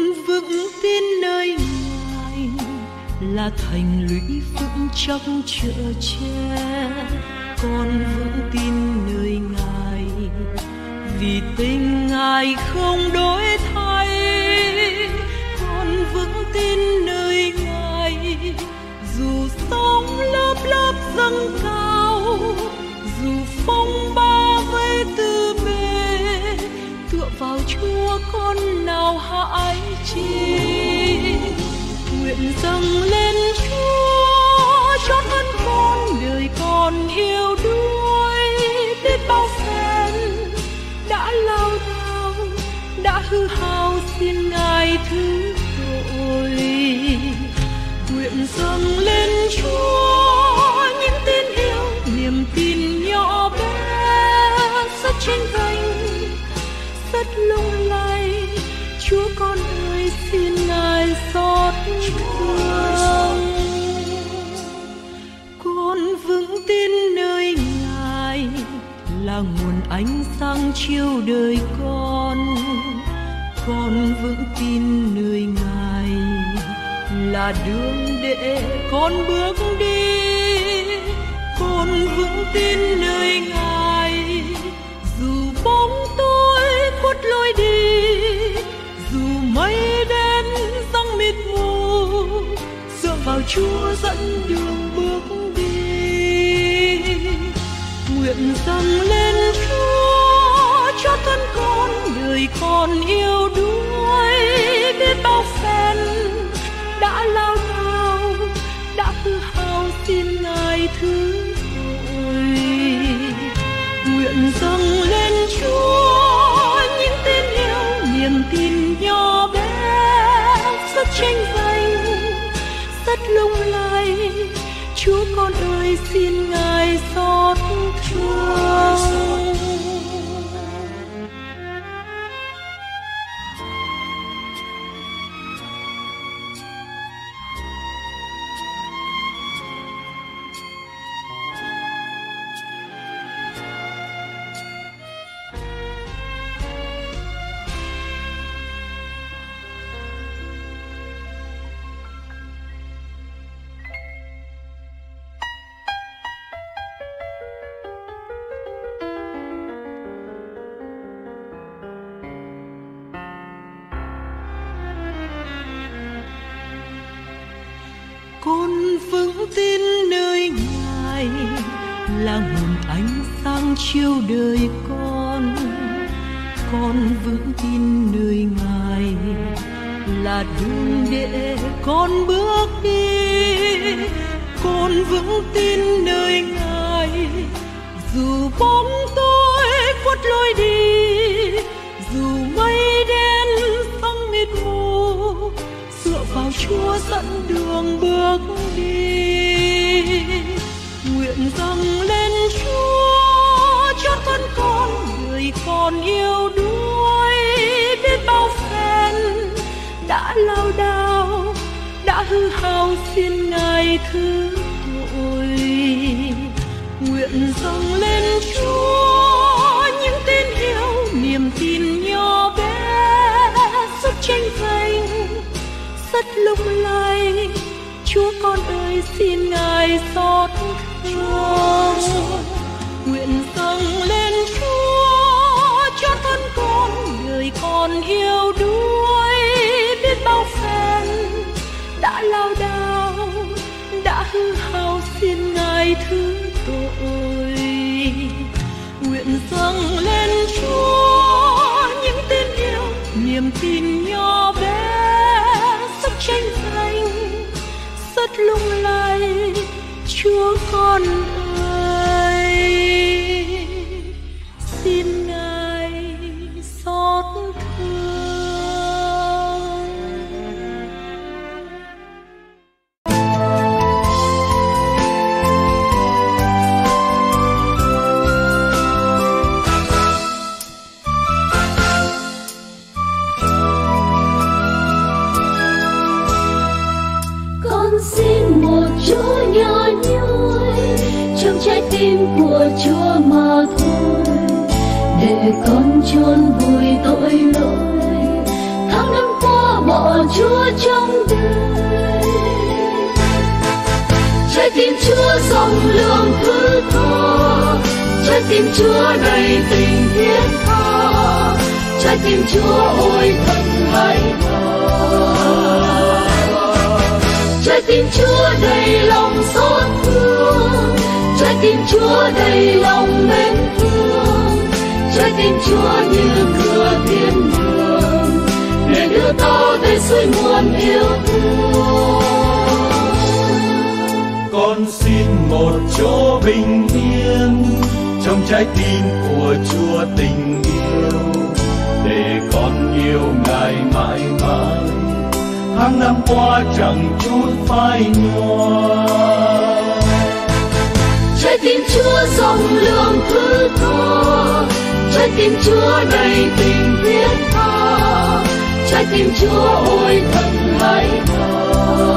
vững tin nơi Ngài là thành lũy vững chắc chở che. Con vững tin nơi Ngài vì tình Ngài không đổi thay. Con vững tin nơi Ngài dù sóng lớp lớp dâng cao, dù phong ba vây tư bề, tựa vào Chúa con nào hãi chi. Nguyện dâng lên Chúa cho thân con đời còn yêu đuối. Biết bao phen đã lao đao, đã hư hao, xin Ngài thứ tội. Nguyện dâng lên Chúa những tin yêu, niềm tin nhỏ bé, rất tranh vinh, rất lung lay. Chúa con ơi, xin Ngài xót thương. Con vững tin nơi Ngài là nguồn ánh sáng chiếu đời con. Con vững tin nơi Ngài là đường để con bước đi. Con vững tin nơi Ngài dù bóng tối khuất lối đi, dù mây đen giăng mịt mù, dựa vào Chúa dẫn đường bước đi. Nguyện dâng lên Chúa cho thân con đời còn yêu đuối. Biết bao phen đã lao đao, đã hư hao, xin Ngài thứ tội. Nguyện dâng lên Chúa những tin yêu, niềm tin nhỏ bé, rất tranh vinh, rất lung lay. Chúa con ơi, xin Ngài xót thương. Con vững tin nơi Ngài là nguồn ánh sáng chiếu đời con. Con vững tin nơi Ngài là đường để con bước đi. Con vững tin nơi Ngài dù bóng tối khuất lối đi, dù mây đen giăng mịt mù, dựa vào Chúa dẫn đường bước đi. Nguyện dâng lên Chúa cho thân con đời còn yêu đuối. Biết bao phen đã lao đao, đã hư hao, xin Ngài thứ tội. Nguyện dâng lên Chúa những tin yêu, niềm tin nhỏ bé, rất tranh vinh, rất lung lay. Chúa con ơi, xin Ngài xót thương. Nguyện dâng lên Chúa cho thân con đời còn yêu đuối. Biết bao phen đã lao đao, đã hư hao, xin Ngài thứ tội. Nguyện dâng lên Chúa những tin yêu, niềm tin nhỏ bé, rất tranh vinh, rất lung lay. Chúa con ơi, xin Ngài xót thương. Xin một Chúa nhỏ nhoi trong trái tim của Chúa mà thôi, để con chôn vùi tội lỗi tháng năm qua bỏ của Chúa trong đời. Trái tim Chúa rộng lượng thứ tha, trái tim Chúa đầy tình thiết tha, trái tim Chúa ôi thật hay thà. Trái tim Chúa đầy lòng xót thương, trái tim Chúa đầy lòng mến thương, trái tim Chúa như cửa thiên đường để đưa ta tới suối nguồn yêu thương. Con xin một chỗ bình yên trong trái tim của Chúa tình yêu, để con yêu Ngài mãi mãi, tháng năm qua chẳng chút phai nhòa. Trái tim Chúa rộng lượng thứ tha, trái tim Chúa đầy tình thiết tha, trái tim Chúa ôi thật hay thà.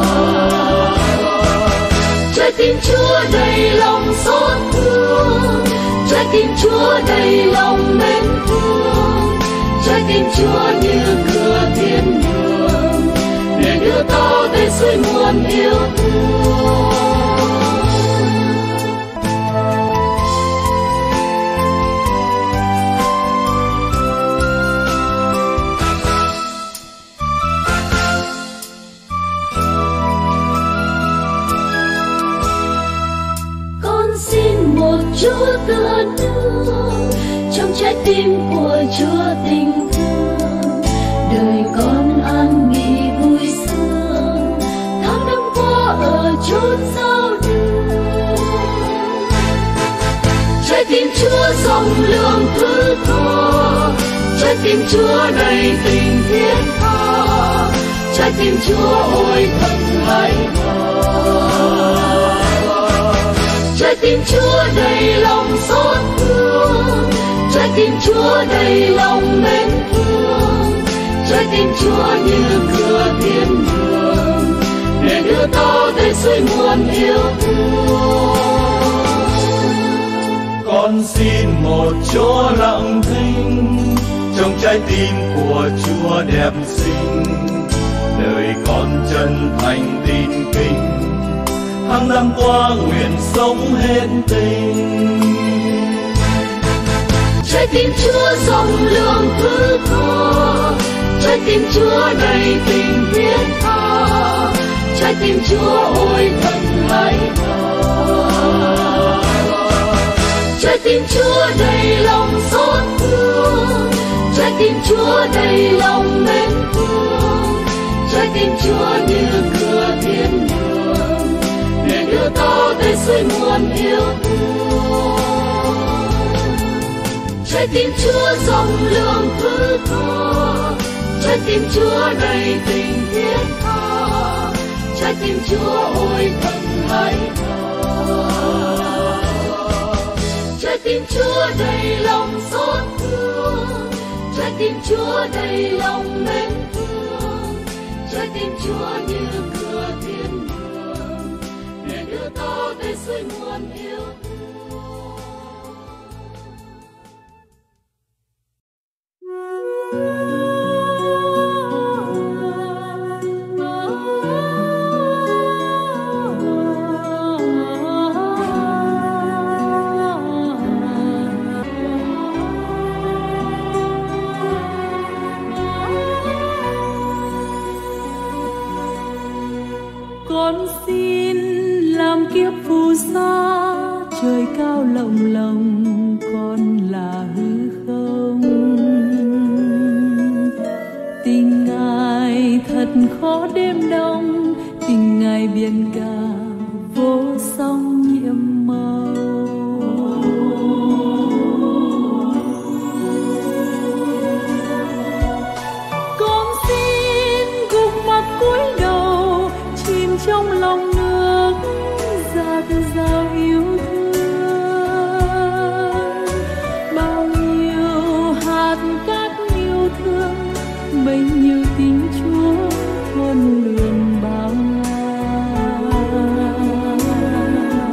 Trái tim Chúa đầy lòng xót thương, trái tim Chúa đầy lòng mến thương, trái tim Chúa như cửa thiên đường để đưa ta tới suối nguồn yêu thương. Chúa tựa nương trong trái tim của Chúa tình thương, đời con an nghỉ vui sướng, tháng năm qua ở chốn giao đường. Trái tim Chúa rộng lượng thứ tha, trái tim Chúa đầy tình thiết tha, trái tim Chúa ôi thật hay thà. Trái tim Chúa đầy lòng xót thương, trái tim Chúa đầy lòng mến thương, trái tim Chúa như cửa thiên đường để đưa ta tới suối nguồn yêu thương. Con xin một chỗ lặng thinh trong trái tim của Chúa đẹp xinh, đời con chân thành tin kính, tháng năm qua nguyện sống hết tình. Trái tim Chúa rộng lượng thứ tha, trái tim Chúa đầy tình thiết tha, trái tim Chúa ôi thật hay thà. Trái tim Chúa đầy lòng xót thương, trái tim Chúa đầy lòng mến thương, trái tim Chúa như cửa thiên đường để đưa ta tới suối nguồn yêu thương. Trái tim Chúa rộng lượng thứ tha, trái tim Chúa đầy tình thiết tha, trái tim Chúa ôi thật hay thà. Trái tim Chúa đầy lòng xót thương, trái tim Chúa đầy lòng mến thương, trái tim Chúa như cửa thiên đường để đưa ta tới suối nguồn yêu thương. Con xin làm kiếp phù sa, trời cao lộng lộng con là hư không. Tình Ngài thật khó đêm đông, tình Ngài biển cả vô song nhiệm màu. Con xin gục mặt cúi đầu, chìm trong lòng nước dạt dào yêu thương. Bao nhiêu hạt cát yêu thương, bấy nhiêu tình Chúa khôn lường bao la.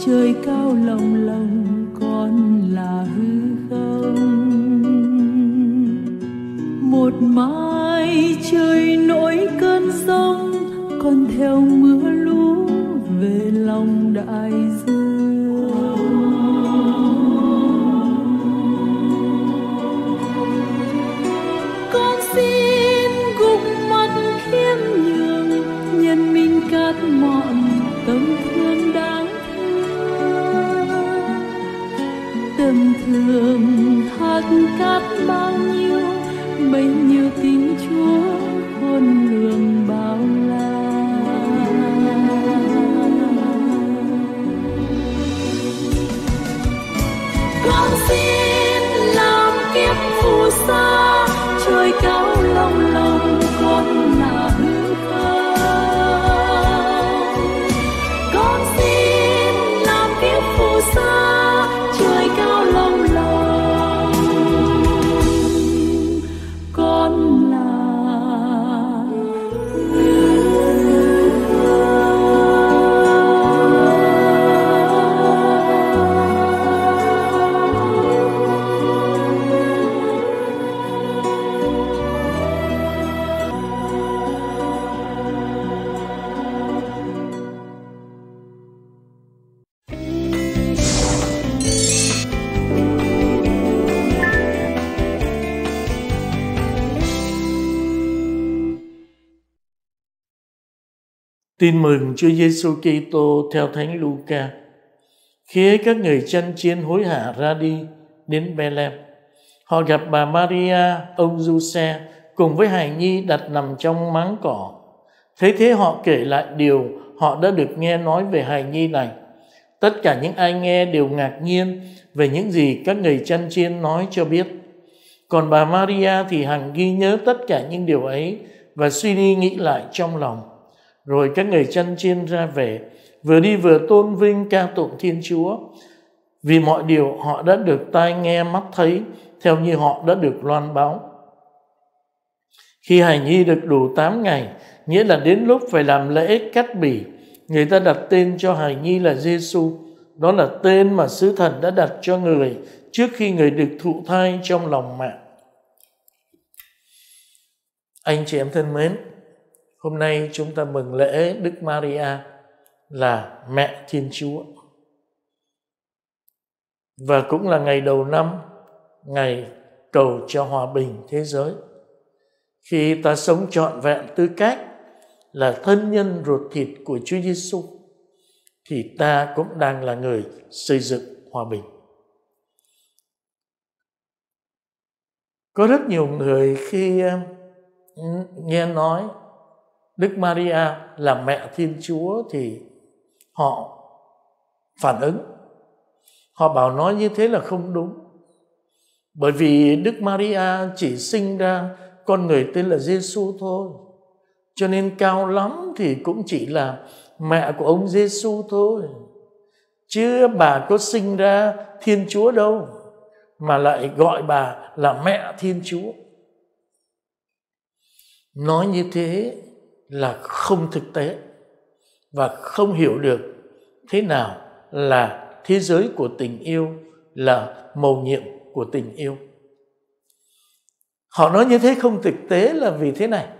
trời cao lồng lồng con là hư không. Một mai trời nổi cơn giông, con theo mưa lũ về lòng đại dương. Con xin gục mặt khiêm nhường, nhân mình cát mọn tâm thương đáng thương. Tầm thường hạt cát bao nhiêu, bấy nhiêu tình Chúa khôn lường bao la. Con xin làm kiếp phù sa, trời cao lồng lồng con là hư không. Con xin làm kiếp phù sa, trời cao lồng lồng con là hư không. Tin mừng Chúa Giêsu Kitô theo Thánh Luca. Khi ấy các người chăn chiên hối hả ra đi đến Bethlehem, họ gặp bà Maria, ông Giuse cùng với hài nhi đặt nằm trong máng cỏ. Thấy thế họ kể lại điều họ đã được nghe nói về hài nhi này. Tất cả những ai nghe đều ngạc nhiên về những gì các người chăn chiên nói cho biết. Còn bà Maria thì hằng ghi nhớ tất cả những điều ấy và suy đi nghĩ lại trong lòng. Rồi các người chăn chiên ra về, vừa đi vừa tôn vinh ca tụng Thiên Chúa, vì mọi điều họ đã được tai nghe mắt thấy, theo như họ đã được loan báo. Khi hài nhi được đủ 8 ngày, nghĩa là đến lúc phải làm lễ cắt bỉ, người ta đặt tên cho hài nhi là Giêsu. Đó là tên mà sứ thần đã đặt cho người trước khi người được thụ thai trong lòng mẹ. Anh chị em thân mến, hôm nay chúng ta mừng lễ Đức Maria là mẹ Thiên Chúa. Và cũng là ngày đầu năm, ngày cầu cho hòa bình thế giới. Khi ta sống trọn vẹn tư cách là thân nhân ruột thịt của Chúa Giêsu, thì ta cũng đang là người xây dựng hòa bình. Có rất nhiều người khi nghe nói Đức Maria là mẹ Thiên Chúa thì họ phản ứng. Họ bảo nói như thế là không đúng. Bởi vì Đức Maria chỉ sinh ra con người tên là Giêsu thôi. Cho nên cao lắm thì cũng chỉ là mẹ của ông Giêsu thôi. Chứ bà có sinh ra Thiên Chúa đâu, mà lại gọi bà là mẹ Thiên Chúa. Nói như thế là không thực tế và không hiểu được thế nào là thế giới của tình yêu, là mầu nhiệm của tình yêu. Họ nói như thế không thực tế là vì thế này: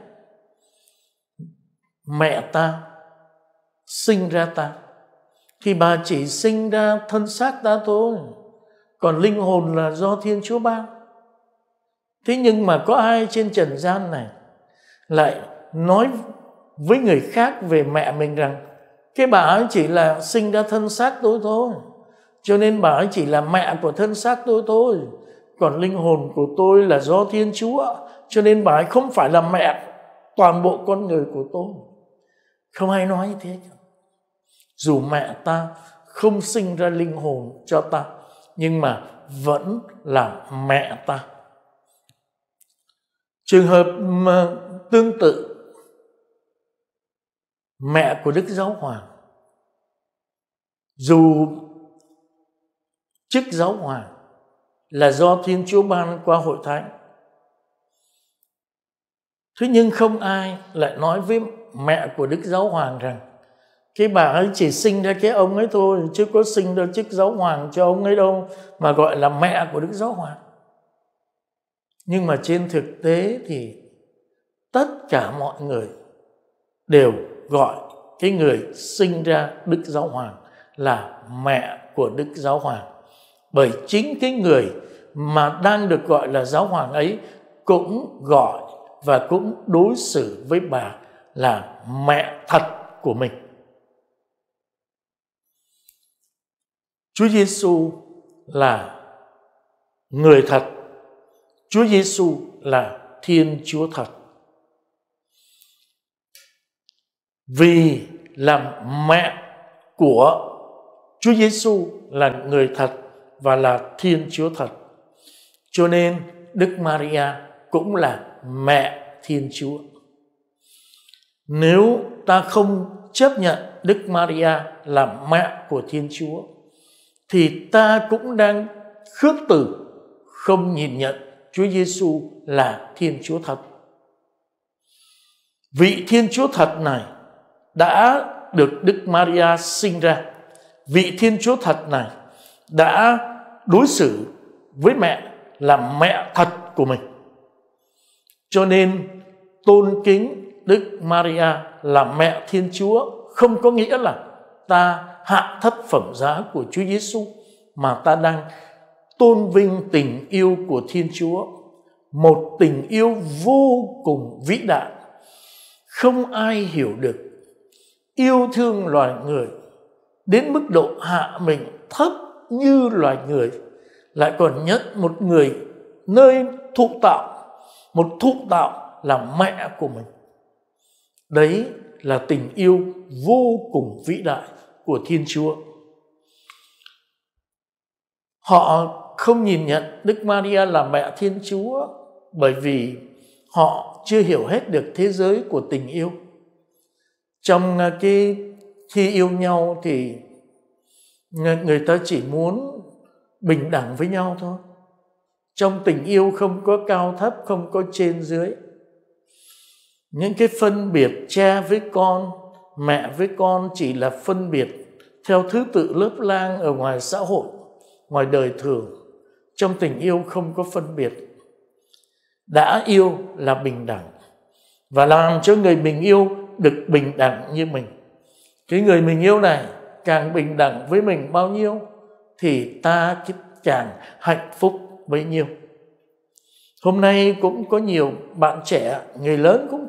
mẹ ta sinh ra ta thì bà chỉ sinh ra thân xác ta thôi, còn linh hồn là do Thiên Chúa ban. Thế nhưng mà có ai trên trần gian này lại nói với người khác về mẹ mình rằng cái bà ấy chỉ là sinh ra thân xác tôi thôi, cho nên bà ấy chỉ là mẹ của thân xác tôi thôi, còn linh hồn của tôi là do Thiên Chúa, cho nên bà ấy không phải là mẹ toàn bộ con người của tôi. Không ai nói như thế. Dù mẹ ta không sinh ra linh hồn cho ta, nhưng mà vẫn là mẹ ta. Trường hợp tương tự, mẹ của Đức Giáo Hoàng, dù chức Giáo Hoàng là do Thiên Chúa ban qua hội thánh, thế nhưng không ai lại nói với mẹ của Đức Giáo Hoàng rằng Cái bà ấy chỉ sinh ra cái ông ấy thôi, chứ có sinh ra chức giáo hoàng cho ông ấy đâu, mà gọi là mẹ của Đức Giáo Hoàng. Nhưng mà trên thực tế thì tất cả mọi người đều gọi cái người sinh ra Đức Giáo Hoàng là mẹ của Đức Giáo Hoàng. Bởi chính cái người mà đang được gọi là Giáo Hoàng ấy cũng gọi và cũng đối xử với bà là mẹ thật của mình. Chúa Giêsu là người thật. Chúa Giêsu là Thiên Chúa thật. Vì làm mẹ của Chúa Giêsu là người thật và là Thiên Chúa thật, cho nên Đức Maria cũng là mẹ Thiên Chúa. Nếu ta không chấp nhận Đức Maria là mẹ của Thiên Chúa thì ta cũng đang khước từ, không nhìn nhận Chúa Giêsu là Thiên Chúa thật. Vị Thiên Chúa thật này đã được Đức Maria sinh ra. Vị Thiên Chúa thật này đã đối xử với mẹ là mẹ thật của mình. Cho nên tôn kính Đức Maria là mẹ Thiên Chúa không có nghĩa là ta hạ thấp phẩm giá của Chúa Giêsu, mà ta đang tôn vinh tình yêu của Thiên Chúa, một tình yêu vô cùng vĩ đại. Không ai hiểu được yêu thương loài người đến mức độ hạ mình thấp như loài người, lại còn nhận một người nơi thụ tạo, một thụ tạo là mẹ của mình. Đấy là tình yêu vô cùng vĩ đại của Thiên Chúa. Họ không nhìn nhận Đức Maria là mẹ Thiên Chúa bởi vì họ chưa hiểu hết được thế giới của tình yêu. Trong cái khi yêu nhau thì người ta chỉ muốn bình đẳng với nhau thôi. Trong tình yêu không có cao thấp, không có trên dưới. Những cái phân biệt cha với con, mẹ với con chỉ là phân biệt theo thứ tự lớp lang ở ngoài xã hội, ngoài đời thường. Trong tình yêu không có phân biệt. Đã yêu là bình đẳng, và làm cho người mình yêu được bình đẳng như mình. Cái người mình yêu này càng bình đẳng với mình bao nhiêu thì ta càng hạnh phúc bấy nhiêu. Hôm nay cũng có nhiều bạn trẻ, người lớn cũng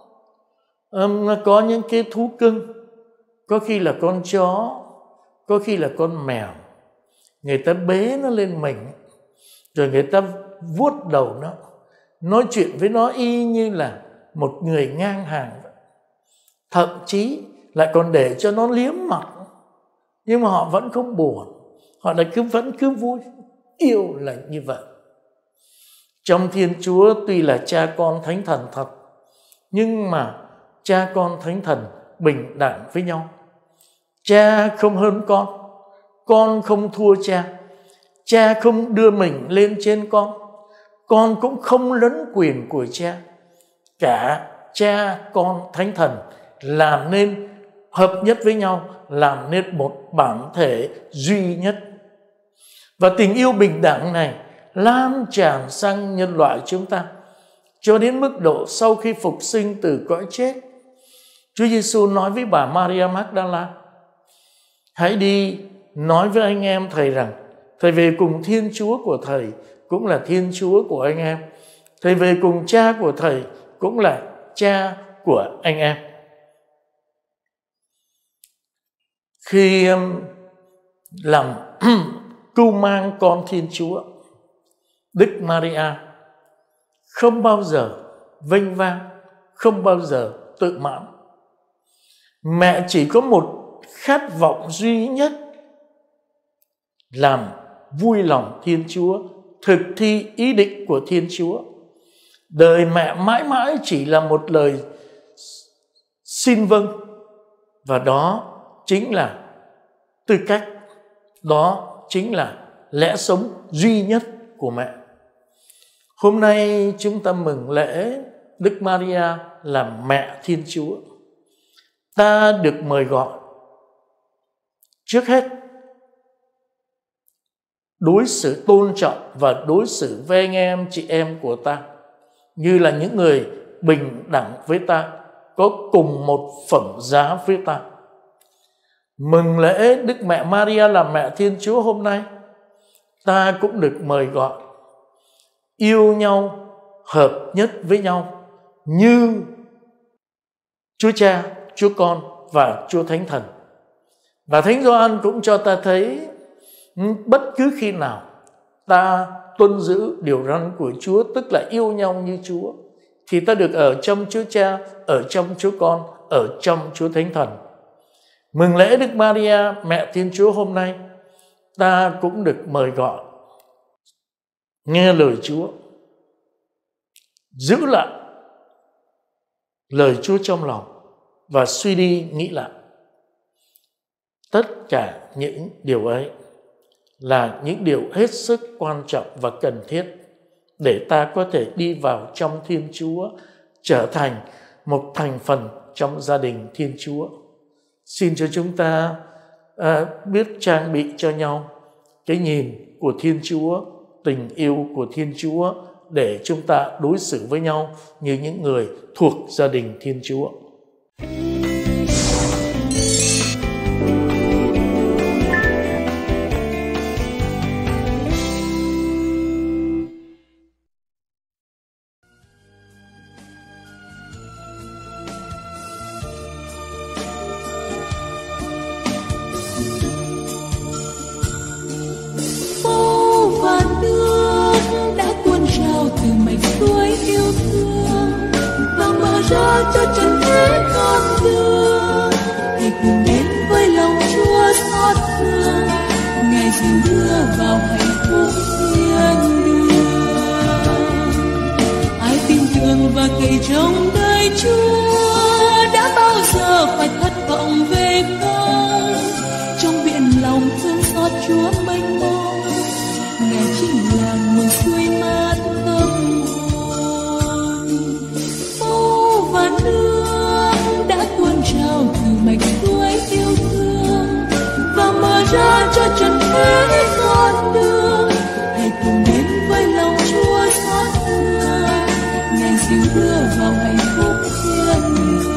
có những cái thú cưng, có khi là con chó, có khi là con mèo. Người ta bế nó lên mình, rồi người ta vuốt đầu nó, nói chuyện với nó y như là một người ngang hàng. Thậm chí lại còn để cho nó liếm mặt. Nhưng mà họ vẫn không buồn, họ lại vẫn cứ vui. Yêu là như vậy. Trong Thiên Chúa tuy là cha con thánh thần thật, nhưng mà cha con thánh thần bình đẳng với nhau. Cha không hơn con không thua cha. Cha không đưa mình lên trên con cũng không lấn quyền của cha. Cả cha con thánh thần làm nên, hợp nhất với nhau, làm nên một bản thể duy nhất. Và tình yêu bình đẳng này lan tràn sang nhân loại chúng ta, cho đến mức độ sau khi phục sinh từ cõi chết, Chúa Giêsu nói với bà Maria Magdala: hãy đi nói với anh em thầy rằng thầy về cùng Thiên Chúa của thầy cũng là Thiên Chúa của anh em. Thầy về cùng cha của thầy cũng là cha của anh em. Khi làm cưu mang con Thiên Chúa, Đức Maria không bao giờ vênh vang, không bao giờ tự mãn. Mẹ chỉ có một khát vọng duy nhất: làm vui lòng Thiên Chúa, thực thi ý định của Thiên Chúa. Đời mẹ mãi mãi chỉ là một lời xin vâng, và đó chính là tư cách, đó chính là lẽ sống duy nhất của mẹ. Hôm nay chúng ta mừng lễ Đức Maria là mẹ Thiên Chúa. Ta được mời gọi Trước hết, đối xử tôn trọng và đối xử với anh em chị em của ta như là những người bình đẳng với ta, có cùng một phẩm giá với ta. Mừng lễ Đức Mẹ Maria là Mẹ Thiên Chúa hôm nay, ta cũng được mời gọi yêu nhau, hợp nhất với nhau như Chúa Cha, Chúa Con và Chúa Thánh Thần. Và Thánh Gioan cũng cho ta thấy bất cứ khi nào ta tuân giữ điều răn của Chúa, tức là yêu nhau như Chúa, thì ta được ở trong Chúa Cha, ở trong Chúa Con, ở trong Chúa Thánh Thần. Mừng lễ Đức Maria, Mẹ Thiên Chúa hôm nay, ta cũng được mời gọi nghe lời Chúa, giữ lại lời Chúa trong lòng và suy đi nghĩ lại. Tất cả những điều ấy là những điều hết sức quan trọng và cần thiết để ta có thể đi vào trong Thiên Chúa, trở thành một thành phần trong gia đình Thiên Chúa. Xin cho chúng ta biết trang bị cho nhau cái nhìn của Thiên Chúa, tình yêu của Thiên Chúa, để chúng ta đối xử với nhau như những người thuộc gia đình Thiên Chúa. Cho trần thế con đưa, hãy cùng đến với lòng Chúa xót thương, Ngài dìu đưa vào hạnh phúc thiên đường. Ai tin tưởng và cậy trông đời Chúa đã bao giờ phải thất vọng về không? Trong biển lòng thương xót Chúa mênh mông, Ngài chính là nguồn suối mát tâm hồn. Và nước đã tuôn trào từ mạch suối yêu thương và mở ra cho trần thế con đường. Hãy cùng đến với lòng Chúa xót thương, Ngài dìu đưa vào hạnh phúc thiên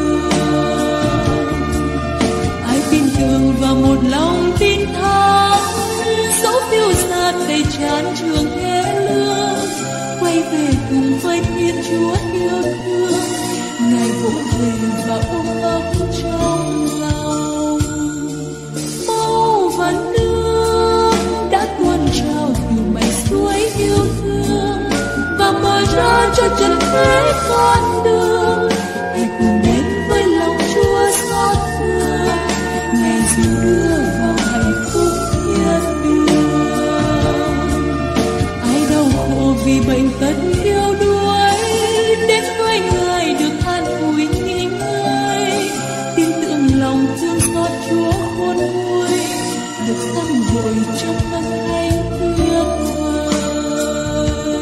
đường. Ai tin tưởng vào một lòng tin thắng, dẫu phiêu dạt đầy chán trường thế lương, quay về cùng với Thiên Chúa yêu thương. Ngài vỗ về và ôm ấp trong lòng. Máu và nước đã tuôn trào từ mạch suối yêu thương và mở ra cho trần thế con đường. Hãy cùng đến với lòng Chúa xót thương, Ngài dìu đưa vào hạnh phúc thiên đường. Ai đau khổ vì bệnh tật yếu đuối, đến với Ngài được an ủi nghỉ ngơi. Tin tưởng lòng thương xót Chúa khôn nguôi, được tăng vội trong ân thánh tuyệt vời.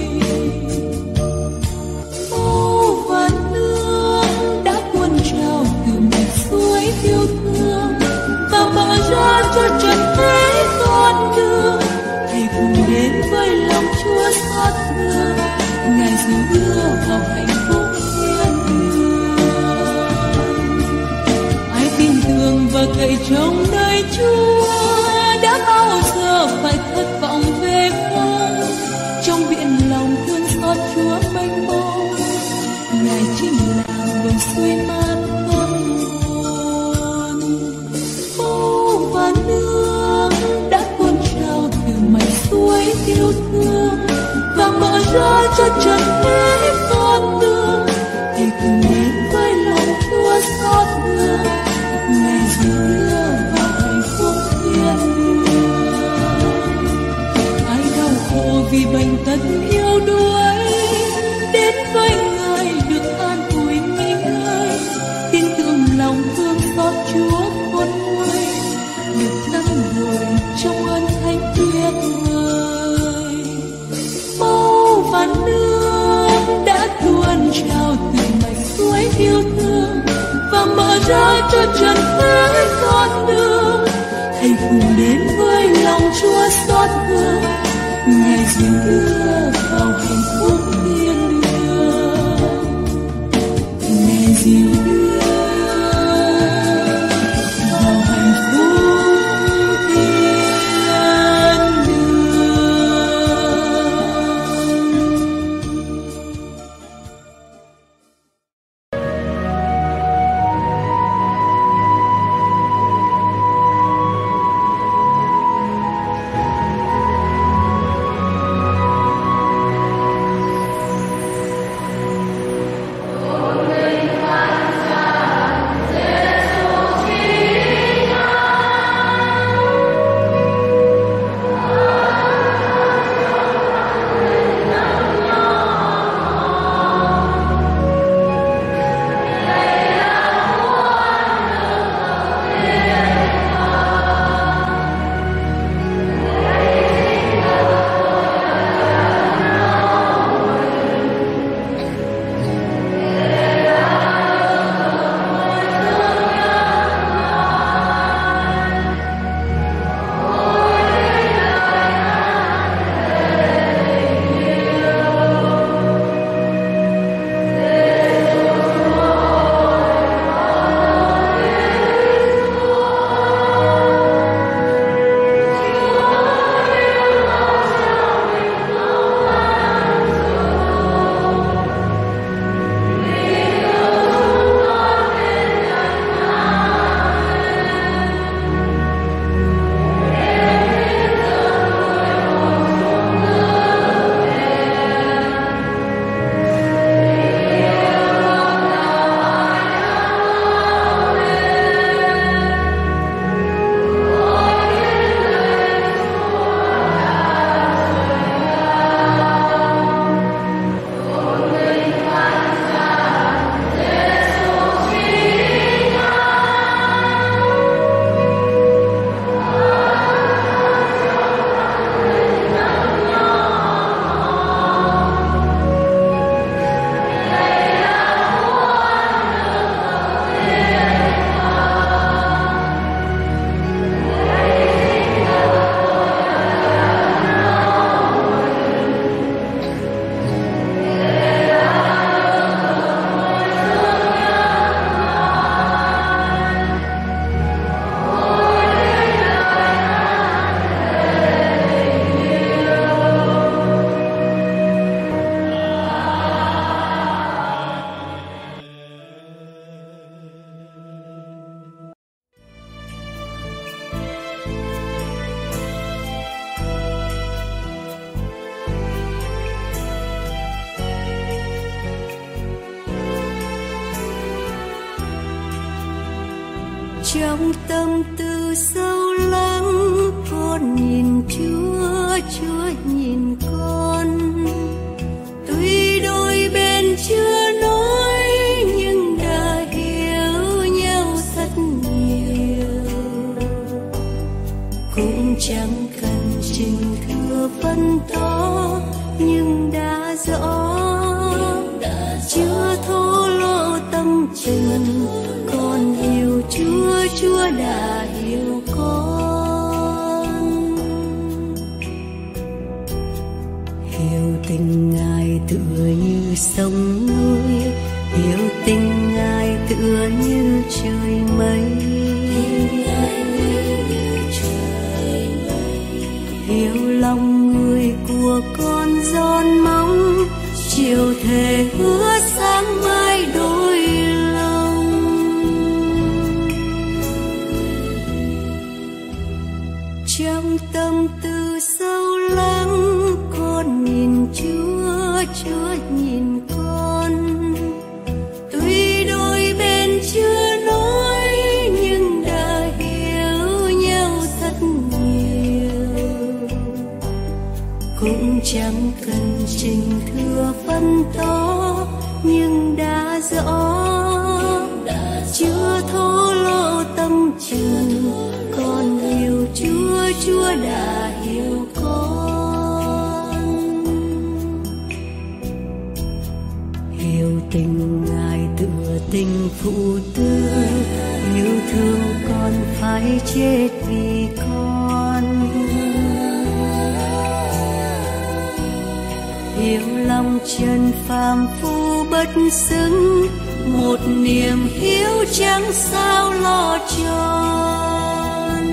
Máu và nước đã tuôn trào từ mạch suối yêu thương và mở ra cho trần thế con đường. Hãy cùng đến với lòng Chúa xót thương, Ngài dìu đưa vào hạnh phúc thiên đường. Ai tin tưởng và cậy trông nơi Chúa đã bao giờ phải thất vọng về không? Trong biển lòng thương xót Chúa mênh mông, Ngài chính là nguồn suối mát tâm hồn. Máu và nước đã tuôn trào từ mạch suối yêu thương và mở ra cho trần thế con đường. Hãy cùng đến với lòng Chúa xót thương, Ngài dìu đưa vào hạnh phúc thiên đường. Ai đau khổ vì bệnh tật yếu đuối, đến với Ngài được an ủi nghỉ ngơi. Tin tưởng lòng thương xót Chúa khôn nguôi, được tăng vội trong ơn thánh tuyệt vời. Máu và nước đã tuôn trào từ mạch suối yêu thương và mở ra cho trần thế con đường. Hãy cùng đến với lòng Chúa xót thương, Ngài dìu đưa vào hạnh phúc thiên đường, Ngài dìu đưa vào hạnh phúc thiên đường. Trong tâm tư sâu lắng, con nhìn Chúa, Chúa nhìn con. Tuy đôi bên chưa nói nhưng đã hiểu nhau rất nhiều. Cũng chẳng cần trình thừa phân tỏ nhưng đã rõ, chưa thổ lộ tâm tình. Con yêu Chúa, Chúa đã hiểu con. Hiểu tình Ngài tựa như sông núi, hiểu tình Ngài tựa như trời mây. Hiểu lòng người của con giòn mong, chiều thề hứa sáng mai đôi lòng. Trong tâm tư sâu lắng, con nhìn Chúa, Chúa nhìn con. Tuy đôi bên chưa nói nhưng đã hiểu nhau rất nhiều. Cũng chẳng cần trình thừa phân tỏ nhưng đã rõ, chưa thổ lộ tâm tình. Con yêu Chúa, Chúa đã hiểu con. Hiểu tình Ngài tựa tình phụ tử, yêu thương con phải chết vì con. Yêu lòng trần phàm phu bất xứng, một niềm hiếu chẳng sao lo tròn.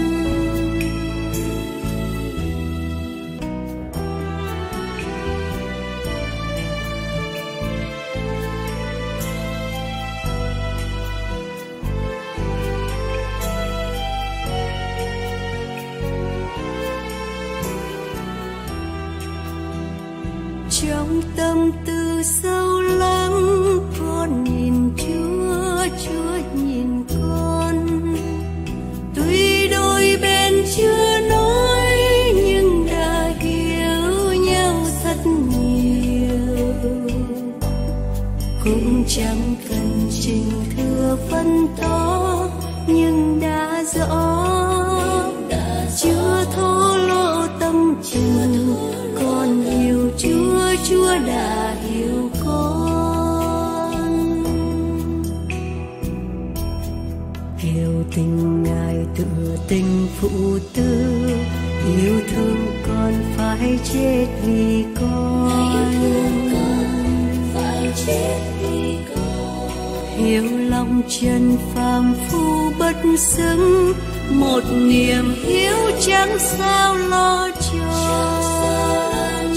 Trong tâm tư sâu lắng, con nhìn Chúa, Chúa nhìn con. Tuy đôi bên chưa nói nhưng đã hiểu nhau rất nhiều. Cũng chẳng cần trình thừa phân tỏ nhưng đã rõ. Chưa thổ lộ tâm tình, con yêu Chúa, Chúa đã hiểu con. Yêu tình Ngài tựa tình phụ tử, yêu thương con phải chết vì con. Hiểu lòng trần phàm phu bất xứng, một niềm hiếu chẳng sao lo tròn.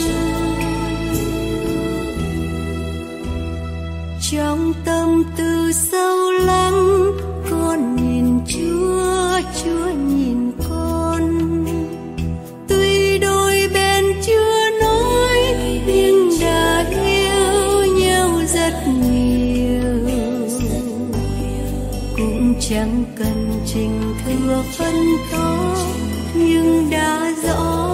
Trong tâm tư sâu lắng, con nhìn Chúa, Chúa nhìn con. Tuy đôi bên chưa nói nhưng đã yêu nhau rất nhiều. Cũng chẳng cần trình thừa phân tỏ nhưng đã rõ.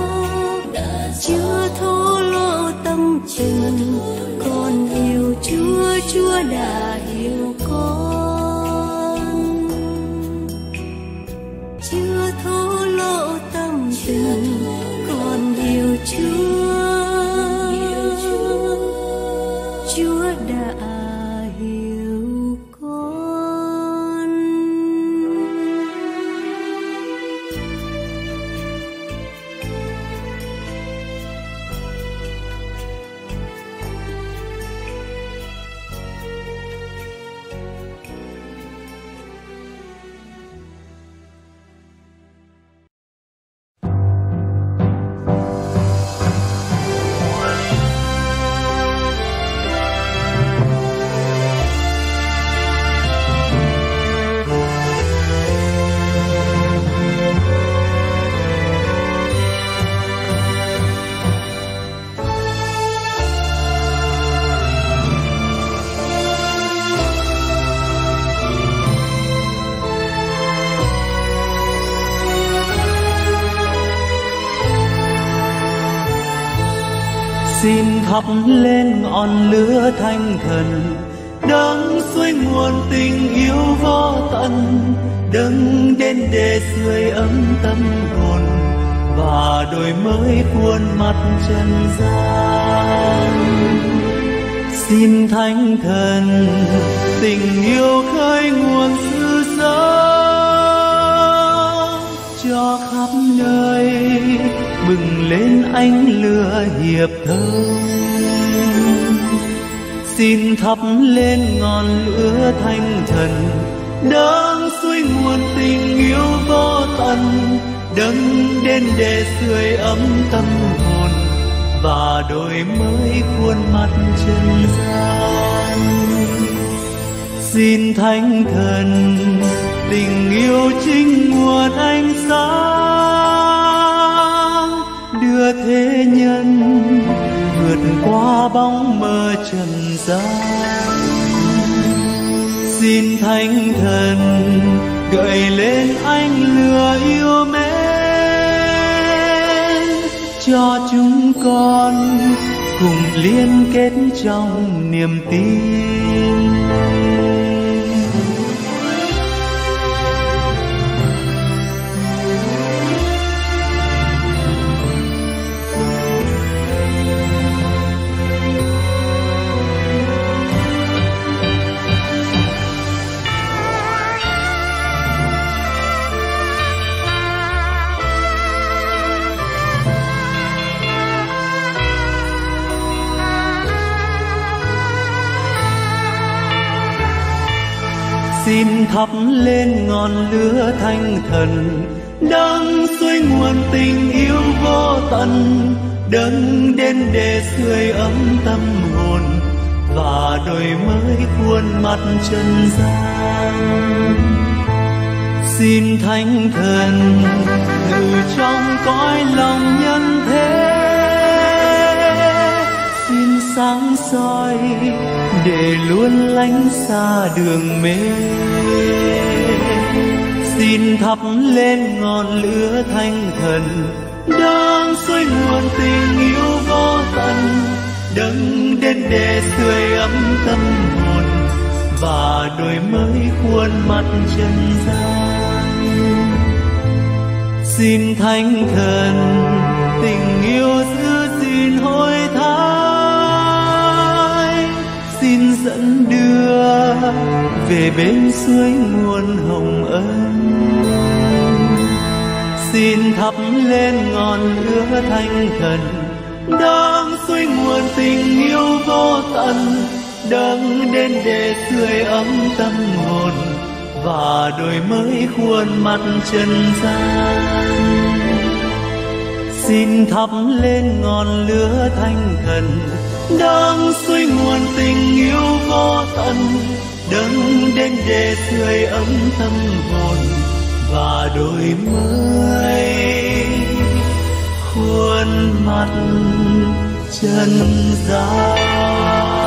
Chưa thổ lộ tâm tình, con yêu Chúa, Chúa đã hiểu con. Chưa thổ lộ tâm tình, con yêu Chúa, Chúa đã hiểu con. Xin thắp lên ngọn lửa thanh thần, đấng suối nguồn tình yêu vô tận, đấng đến để sưởi ấm tâm hồn và đổi mới khuôn mặt trần gian. Xin thánh thần tình yêu khơi nguồn sự sống cho khắp nơi, bừng lên ánh lửa hiệp thơm. Xin thắp lên ngọn lửa thanh thần, đấng suối nguồn tình yêu vô tận, đấng đến để sưởi ấm tâm hồn và đổi mới khuôn mặt trần gian. Xin thánh thần tình yêu chính nguồn ánh sáng, đưa thế nhân vượt qua bóng mơ trần gian. Xin thánh thần gợi lên ánh lửa yêu mến cho chúng con cùng liên kết trong niềm tin. xin thắp lên ngọn lửa thanh thần, đang xuôi nguồn tình yêu vô tận, đấng đến để sưởi ấm tâm hồn và đổi mới khuôn mặt trần gian. Xin thánh thần ngự trong cõi lòng nhân thế, xin sáng soi để luôn lánh xa đường mê. Xin thắp lên ngọn lửa thanh thần, đang xuôi nguồn tình yêu vô tận, đấng đến để sưởi ấm tâm hồn và đổi mới khuôn mặt trần gian. Xin thánh thần tình yêu giữ gìn hôi thai, xin dẫn đưa về bên suối nguồn hồng ân. Xin thắp lên ngọn lửa thanh thần, đang xuôi nguồn tình yêu vô tận, đấng đến để sưởi ấm tâm hồn và đổi mới khuôn mặt trần gian. Xin thắp lên ngọn lửa thanh thần, đang xuôi nguồn tình yêu vô tận, đấng đến để sưởi ấm tâm hồn và đổi mới khuôn mặt trần gian.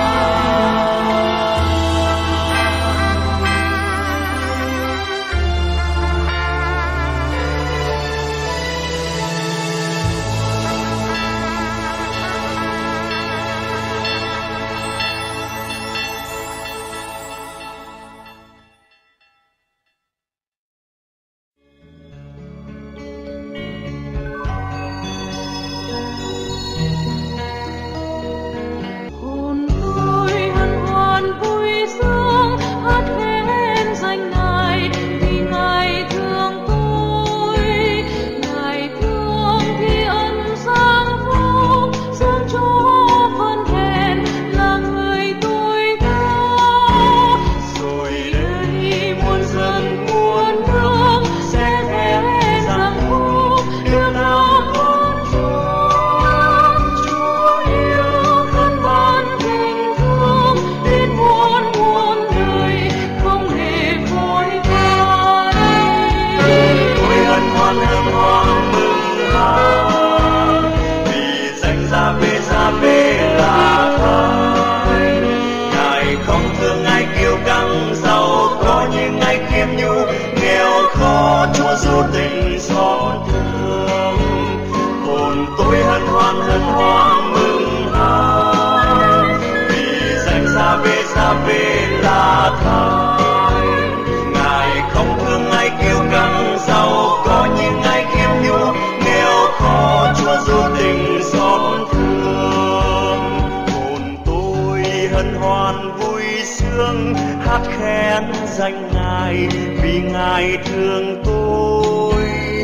Danh Ngài vì Ngài thương tôi,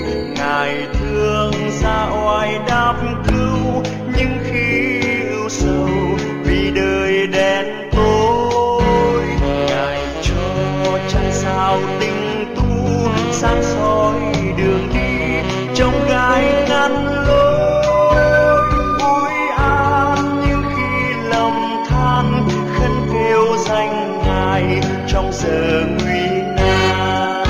Ngài thương xa oai đáp cứu những khi ưu sầu vì đời đen tối. Ngài cho trăng sao tinh tú sáng soi đường đi trong gai ngăn lối. Ôi an những khi lòng than khấn kêu danh Ngài trong giờ nguy nan.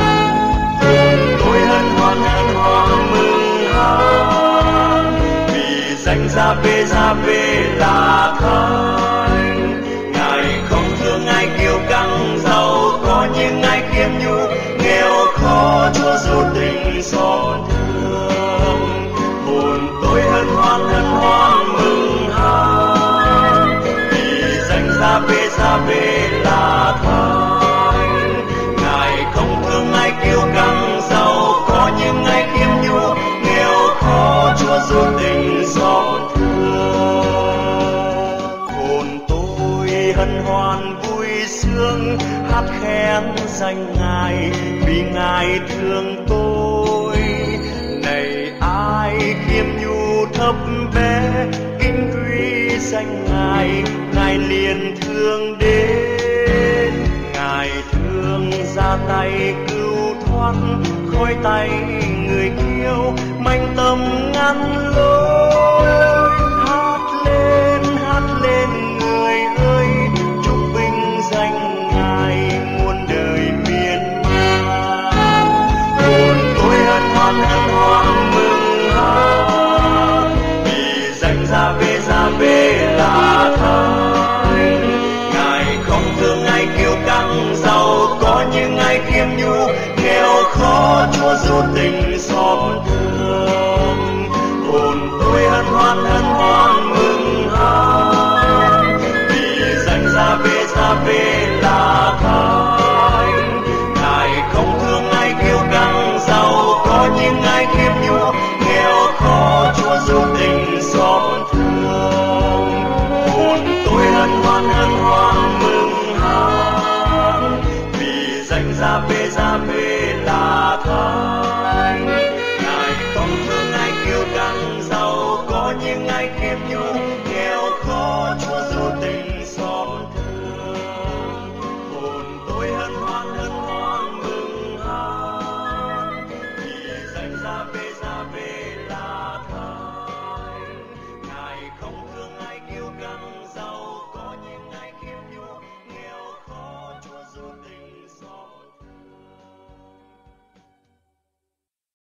Tôi hân hoan mừng hát vì danh Giê-bê là Thánh. Ngài không thương ai kiêu căng giàu có, nhưng ai khiêm nhu nghèo khó Chúa dù tình xót thương. Hồn tôi hân hoan mừng hát vì danh Giê-bê là Thánh. Kiêu căng giàu có, nhưng ai khiêm nhu nghèo khó Chúa dù tình xót thương. Hồn tôi hân hoan vui sướng hát khen danh Ngài vì Ngài thương tôi. Này ai khiêm nhu thấp bé kính quý danh Ngài, Ngài liền thương đến. Ngài thương ra tay cứu thoát khỏi tay người kiêu manh tâm ngăn lối. Hát lên người ơi, chúc vinh danh Ngài muôn đời miên man. Hồn tôi hân hoan mừng hát, vì danh Giê-bê là Thánh. Ngài không thương ai kiêu căng giàu có, nhưng ai khiêm nhu nghèo khó Chúa du tình xót thương. Hồn tôi hân hoan mừng hát, vì danh Giê-bê là Thánh. Ngài không thương ai kiêu căng giàu có, nhưng ai khiêm nhu nghèo khó Chúa du tình xót thương. Hồn tôi hân hoan mừng hát, vì danh Giê-bê là Thánh.